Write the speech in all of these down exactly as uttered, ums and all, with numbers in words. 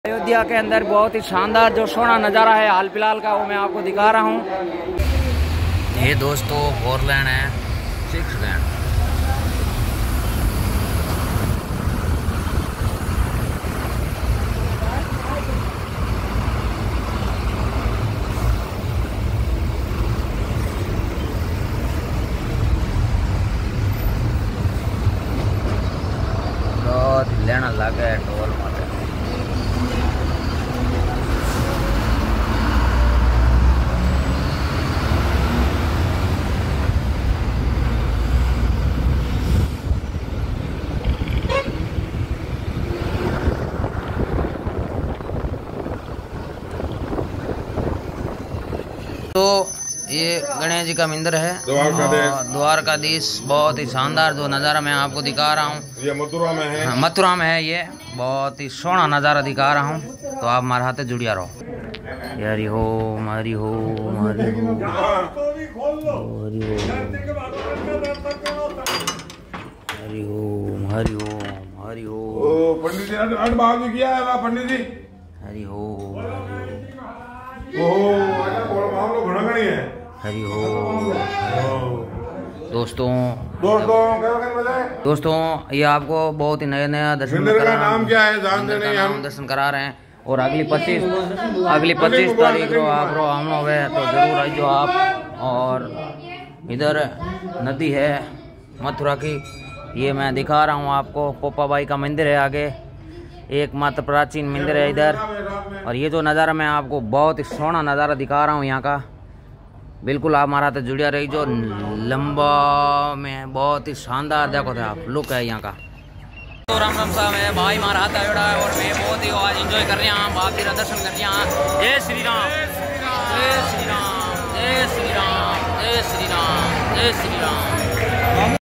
अयोध्या के अंदर बहुत ही शानदार जो सोना नज़ारा है हाल फिलहाल का, वो मैं आपको दिखा रहा हूँ। ये दोस्तों फोर लेन है, सिक्स लेन। बहुत लेना लगे टोल माते। तो ये गणेश जी का मंदिर है, द्वारकाधीश। बहुत ही शानदार जो नज़ारा मैं आपको दिखा रहा हूँ, ये मथुरा में है। हाँ, मथुरा में है। ये बहुत ही सोना नज़ारा दिखा रहा हूँ, तो आप हमारे हाथ जुड़िया रहो। हरि हो हरि हो हरि हो हरि हो हरि हो हरि हो पंडित जी अट बाहर किया है पंडित जी। हरि हो हरि हो दोस्तों दोस्तों दोस्तों ये आपको बहुत ही नया नया दर्शन का नाम क्या है जानते नहीं हम दर्शन करा रहे हैं। और अगली पच्चीस अगली पच्चीस तारीख को आप रो हम हुए तो जरूर आइए आप। और इधर नदी है मथुरा की, ये मैं दिखा रहा हूँ आपको। पोपा बाई का मंदिर है आगे, एकमात्र प्राचीन मंदिर है इधर। और ये जो नज़ारा मैं आपको बहुत ही सोना नज़ारा दिखा रहा हूँ यहाँ का, बिल्कुल आप हमारा तो जुड़िया रही। जो लंबा में बहुत ही शानदार देखो थे आप लुक है यहाँ का। तो राम राम साहब है भाई मारा हाथ आयोड़ा है और मैं बहुत ही आज एंजॉय कर रहा हूँ, बाप जी का दर्शन कर रहा हूँ। जय श्री राम जय श्री राम जय श्री राम जय श्री राम जय श्री राम।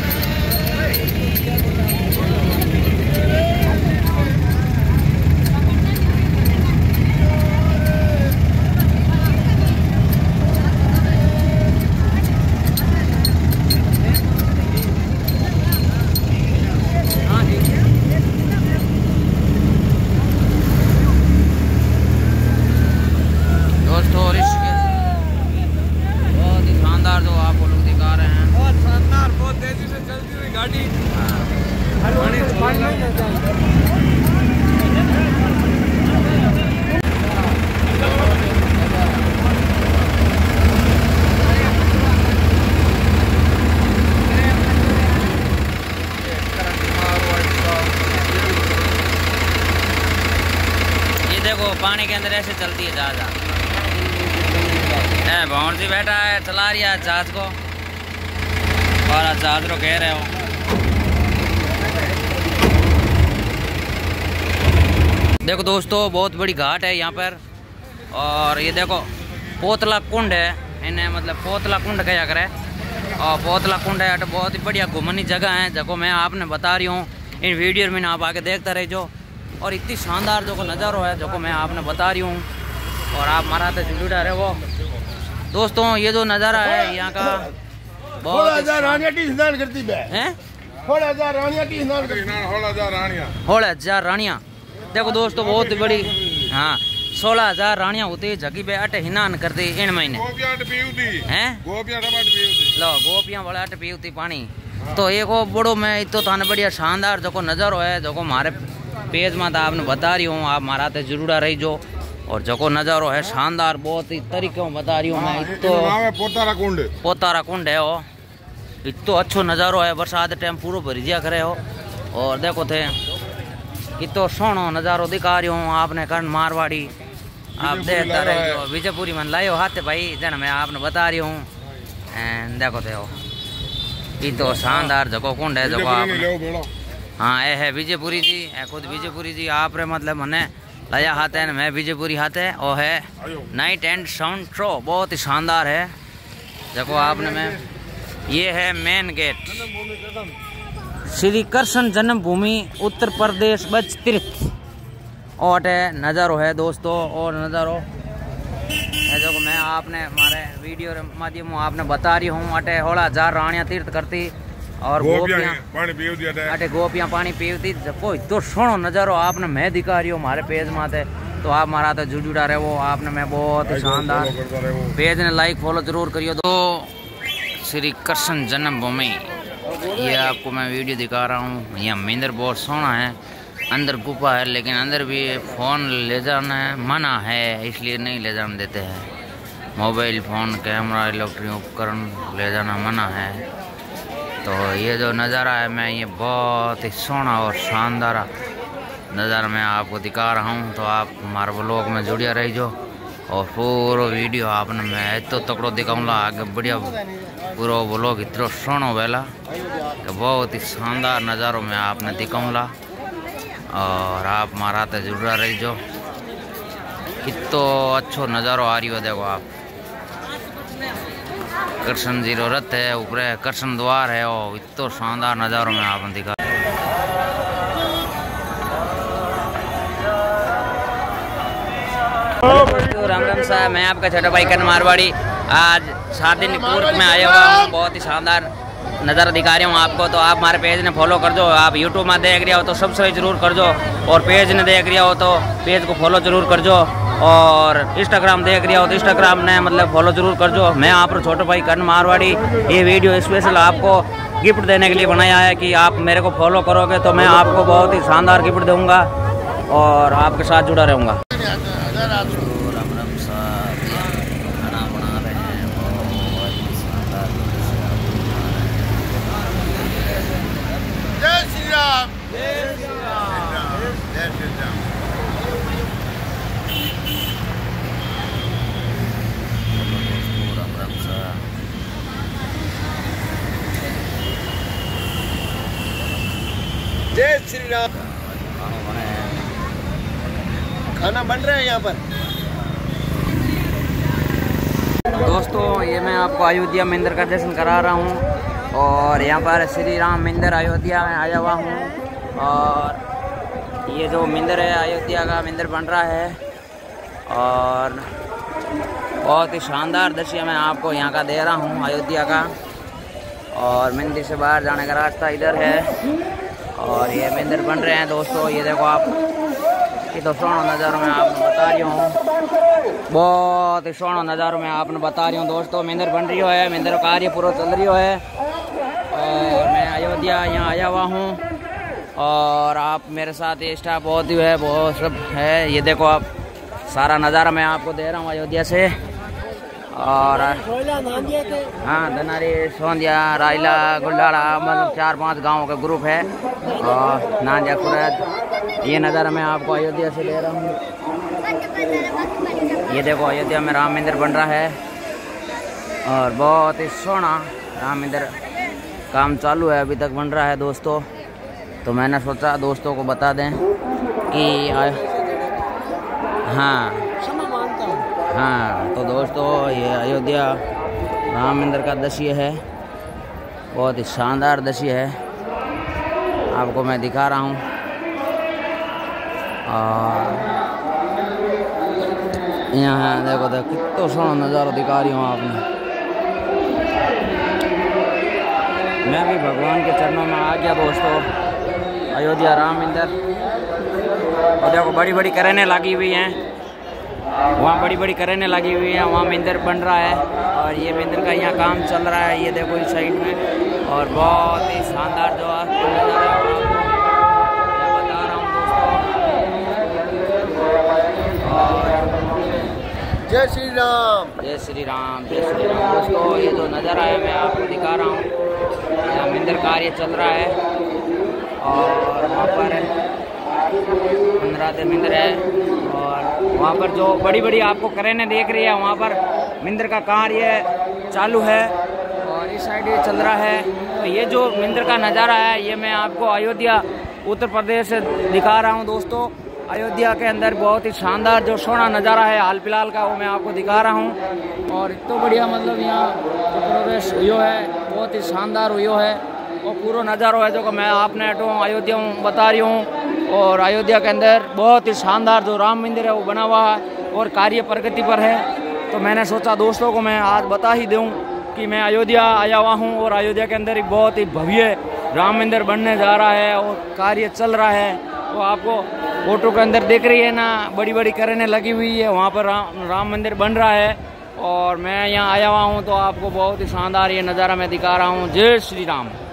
बहुत ही शानदार जो आपको लोग दिखा रहे हैं, बहुत शानदार, बहुत तेजी से चलती हुई गाड़ी। ये देखो पानी के अंदर ऐसे चलती है जहाज। भवन जी बैठा है, चला रही है जहाज को, और जहाज को कह रहे हो। देखो दोस्तों बहुत बड़ी घाट है यहाँ पर। और ये देखो पोतला कुंड है, इन्हें मतलब पोतला कुंड कहा करे। और पोतला कुंड है, बहुत ही बढ़िया घूमने जगह है, जगह मैं आपने बता रही हूँ इन वीडियो में, आप आके देखते रहे जो। और इतनी शानदार जो नज़ारा है जो मैं आपने बता रही हूँ, और आप हमारा तो जुड़ा रहे वो दोस्तों। ये जो नज़ारा है यहाँ का बहुत हजार रानियां टी स्नान करती है, होड़ हजार रानियां टी स्नान करती होड़ हजार रानियां होड़ हजार रानियां। देखो दोस्तों बहुत बड़ी, हाँ सोलह हजार रानियां होती जगी पे अट हिनान करती इन महीने हैं। लो गोपियां बड़ा अट पीती पानी। तो एक बड़ो में इतो थाने बढ़िया शानदार जो नज़ारो है जो हमारे पेज में आपने बता रही हूँ, आप हमारा तो जरूर रही जो। और जो नज़ारो है शानदार, बहुत ही तरीके में बता रही हूँ मैं। तो पोतारा कुंड पोतारा कुंड है वो, इतो अच्छो नज़ारो है, बरसात टाइम पूरा भरिजिया करे हो। और देखो थे इतो सोनो नज़ारो दिखा रही हूँ आपने, कर्ण मारवाड़ी आप देखता रहे जो विजयपुरी मन लायो हाथ भाई जन मैं आपने बता रही हूँ। देखो थे वो इतो शानदार जगह कुंड है जो आप। हाँ ये है विजयपुरी जी, खुद विजयपुरी जी आप रे मतलब मैंने लाया हाथ है, मैं विजयपुरी हाथ है। और है नाइट एंड साउंड शो, बहुत ही शानदार है देखो आपने। मैं ये है मेन गेट, श्री कृष्ण जन्मभूमि उत्तर प्रदेश बच तीर्थ। और नज़ारो है दोस्तों, और नज़ारो है जो मैं आपने हमारे वीडियो माध्यम आपने बता रही हूँ। अटे होड़ा हजार रानियां तीर्थ करती और गोपियां पानी पीव दिया था अटे गोपियां पानी पीवती कोई तो सोनो नजारो आपने मैं दिखा रही हूँ हमारे पेज माते तो आप मारा तो जुड़ा रहे वो आपने मैं बहुत ही शानदार पेज ने लाइक फॉलो जरूर करियो। तो श्री कृष्ण जन्मभूमि ये आपको मैं वीडियो दिखा रहा हूँ। यहाँ मंदिर बहुत सोना है, अंदर गुफा है लेकिन अंदर भी फ़ोन ले जाना मना है इसलिए नहीं ले जाने देते हैं। मोबाइल फ़ोन कैमरा इलेक्ट्रॉनिक उपकरण ले जाना मना है। तो ये जो नज़ारा है मैं ये बहुत ही सोना और शानदार नज़ारा मैं आपको दिखा रहा हूँ। तो आप हमारे ब्लॉग में जुड़िया रही जो और पूरा वीडियो आपने मैं तो तकड़ो दिखाऊंगा आगे बढ़िया पूरा ब्लॉग इतना सोनो वेला कि बहुत ही शानदार नज़ारों में आपने दिखाऊंगा और आप हमारा तो जुड़ा रही जो कितो अच्छो नज़ारो आ रही हो। देखो आप कृष्ण जी रो रथ है ऊपर कृष्ण द्वार है और इतो शानदार नज़ारों में आपने दिखा। तो राम राम साहब, मैं आपका छोटा भाई कन मारवाड़ी आज शादी कुर्ग में आया हुआ हूँ। बहुत ही शानदार नज़ारा दिखा रहा हूँ आपको। तो आप हमारे पेज ने फॉलो कर दो। आप यूट्यूब में देख रहे हो तो सब्सक्राइब जरूर कर दो और पेज ने देख रहे हो तो पेज को फॉलो जरूर कर दो और इंस्टाग्राम देख रहे हो तो इंस्टाग्राम ने मतलब फॉलो जरूर कर दो। मैं आप छोटे भाई कन मारवाड़ी ये वीडियो स्पेशल आपको गिफ्ट देने के लिए बनाया है कि आप मेरे को फॉलो करोगे तो मैं आपको बहुत ही शानदार गिफ्ट दूंगा और आपके साथ जुड़ा रहूँगा। जय श्री राम। खाना बन रहा है यहाँ पर। दोस्तों ये मैं आपको अयोध्या मंदिर का दर्शन करा रहा हूँ और यहाँ पर श्री राम मंदिर अयोध्या में आया हुआ हूँ और ये जो मंदिर है अयोध्या का मंदिर बन रहा है और बहुत ही शानदार दृश्य मैं आपको यहाँ का दे रहा हूँ अयोध्या का। और मंदिर से बाहर जाने का रास्ता इधर है और ये मंदिर बन रहे हैं दोस्तों। ये देखो आप ये तो सोनो नज़ारों में आपने बता रही हूँ, बहुत ही सोनो नज़ारों में आपने बता रही हूँ दोस्तों। मंदिर बन रही है, मंदिर कार्य पूरा चल रही है और मैं अयोध्या यहाँ आया हुआ हूँ और आप मेरे साथ ये स्टाफ बहुत ही है बहुत सब है। ये देखो आप सारा नज़ारा मैं आपको दे रहा हूँ अयोध्या से। और हाँ धनारी सोंदिया रायला गुलडाड़ा मतलब चार पांच गांवों का ग्रुप है और नांदिया कुरैद ये नज़ारा मैं आपको अयोध्या से दे रहा हूँ। ये देखो अयोध्या में राम मंदिर बन रहा है और बहुत ही सोना राम मंदिर काम चालू है अभी तक बन रहा है दोस्तों। तो मैंने सोचा दोस्तों को बता दें कि हाँ हाँ तो दोस्तों ये अयोध्या राम मंदिर का दृश्य है, बहुत ही शानदार दृश्य है आपको मैं दिखा रहा हूँ। और यहाँ देखो देखो कितना सोना नज़ारा दिखा रही हूँ आपने। मैं भी भगवान के चरणों में आ गया दोस्तों अयोध्या राम मंदिर। और देखो बड़ी बड़ी करेने लगी हुई हैं, वहाँ बड़ी बड़ी करेने लगी हुई हैं, वहाँ मंदिर बन रहा है और ये मंदिर का यहाँ काम चल रहा है। ये देखो इस साइड में और बहुत ही शानदार जो नज़ारा मैं बता रहा हूँ दोस्तों। और जय श्री राम जय श्री राम जय श्री राम दोस्तों। ये जो नज़ारा है मैं आपको दिखा रहा हूँ, यहाँ मंदिर कार्य चल रहा है और वहाँ पर पंद्रह दिन मंदिर है और वहाँ पर जो बड़ी बड़ी आपको करेने देख रही है वहाँ पर मंदिर का कार्य चालू है और इस साइड ये चल रहा है। तो ये जो मंदिर का नज़ारा है ये मैं आपको अयोध्या उत्तर प्रदेश से दिखा रहा हूँ दोस्तों। अयोध्या के अंदर बहुत ही शानदार जो सोना नज़ारा है हाल फिलहाल का वो मैं आपको दिखा रहा हूँ। और इतना बढ़िया मतलब यहाँ प्रवेश हुआ है, बहुत ही शानदार हुआ है और पूरा नज़ारा है जो मैं आपने तो अयोध्या बता रही हूँ। और अयोध्या के अंदर बहुत ही शानदार जो राम मंदिर है वो बना हुआ है और कार्य प्रगति पर है। तो मैंने सोचा दोस्तों को मैं आज बता ही दूँ कि मैं अयोध्या आया हुआ हूँ और अयोध्या के अंदर एक बहुत ही भव्य राम मंदिर बनने जा रहा है और कार्य चल रहा है। तो आपको फोटो के अंदर देख रही है ना, बड़ी बड़ी करें लगी हुई है, वहाँ पर राम राम मंदिर बन रहा है और मैं यहाँ आया हुआ हूँ। तो आपको बहुत ही शानदार ये नज़ारा मैं दिखा रहा हूँ। जय श्री राम।